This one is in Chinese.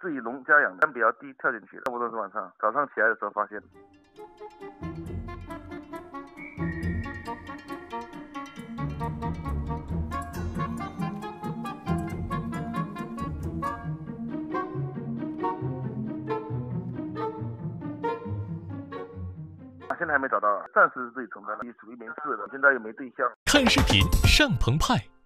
自己农家养，但比较低，跳进去了，差不多是晚上，早上起来的时候发现。现在还没找到，暂时自己存在了，属于没事的，现在又没对象。 看视频上澎湃。